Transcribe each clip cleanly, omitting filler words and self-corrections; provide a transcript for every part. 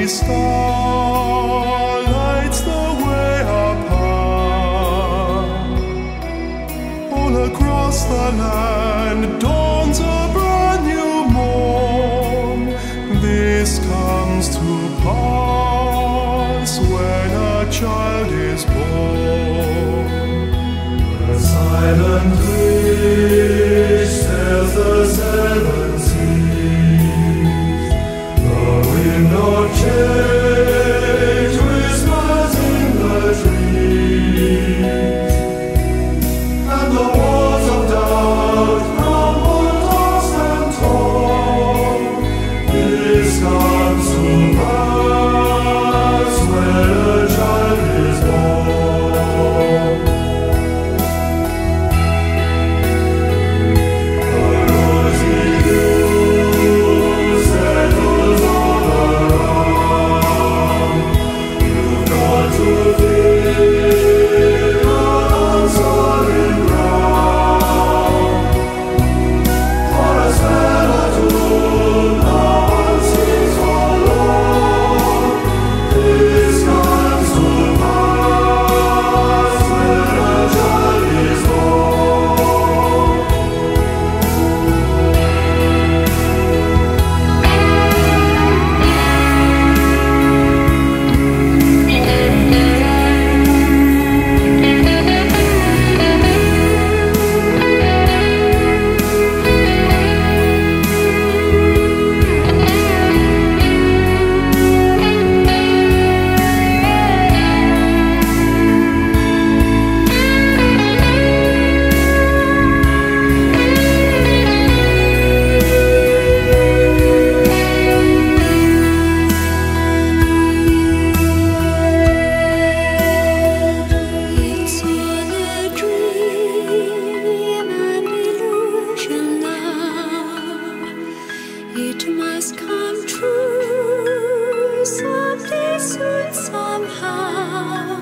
star lights the way apart. All across the land dawns a brand new morn. This comes to pass when a child is born. The silent breeze tells the seven seas. The wind of change whispers in the trees, and the walls of doubt crumble, tossed and torn. This comes to pass when a child is born. The rosy dew settles all around. You've got to feel on solid ground. For a spell or two, no one sees for long. This comes to pass when a child is born. It's all a dream and illusion now. It must come true someday soon somehow.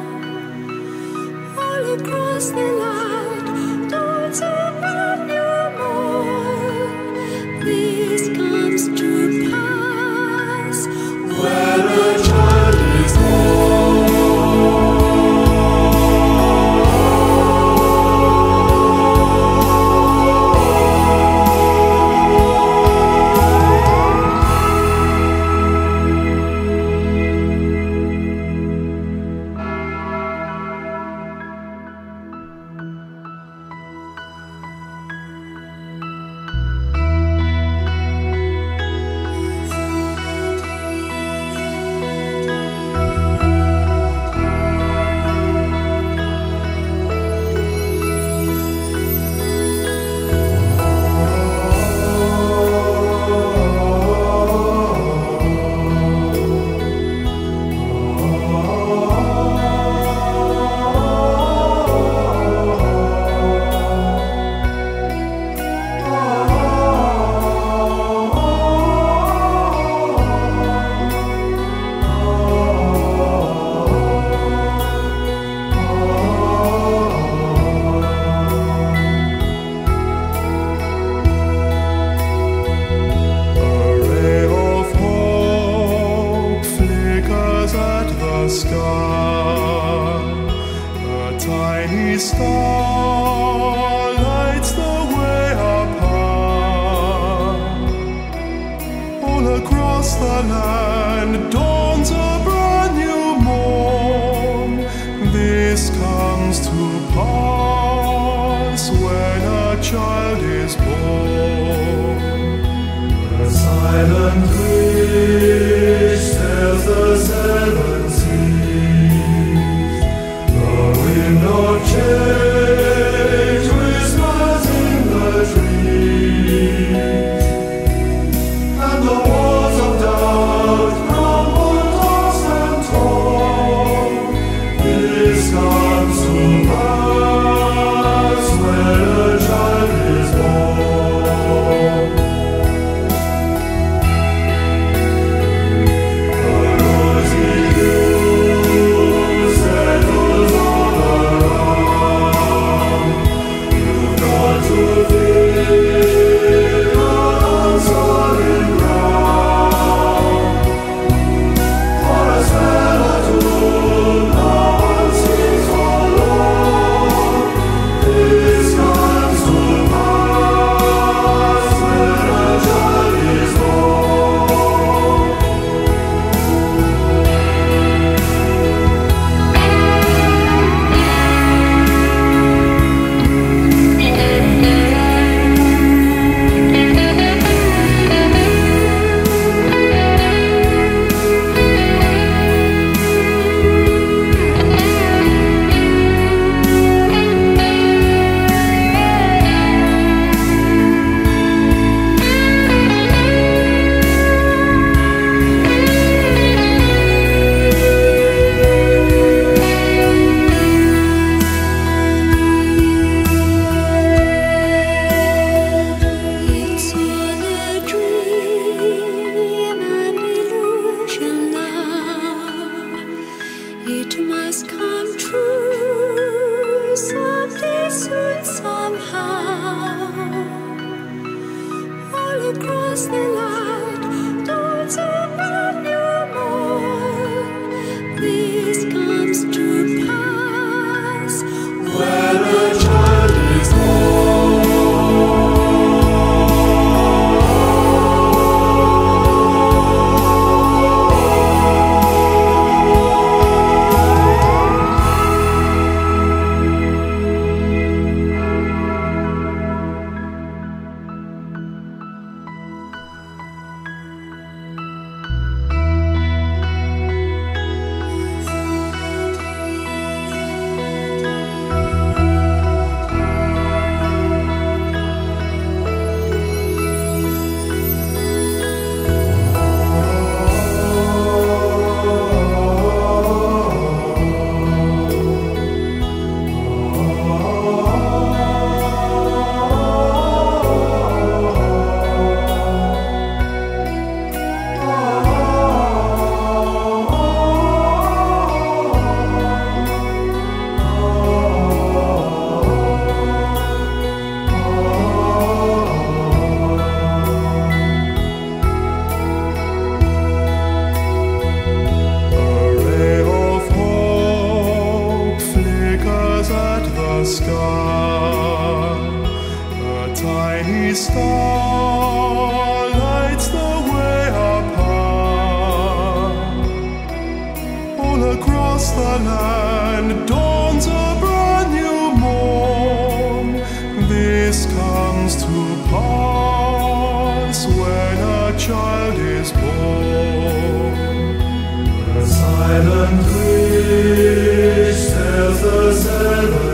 All across the land dawns a brand new morn. This comes to pass when a child is sky. A tiny star lights the way apart. All across the land dawns a brand new morn. This comes to pass when a child is born. The silent breeze tells the seven seas. The wind of change whispers in the trees, and the walls of doubt crumble, across the land dawns a brand new morn. This comes to pass when a child is born. Sky, a tiny star lights the way up high. All across the land dawns a brand new morn. This comes to pass when a child is born. The silent wish tells the seven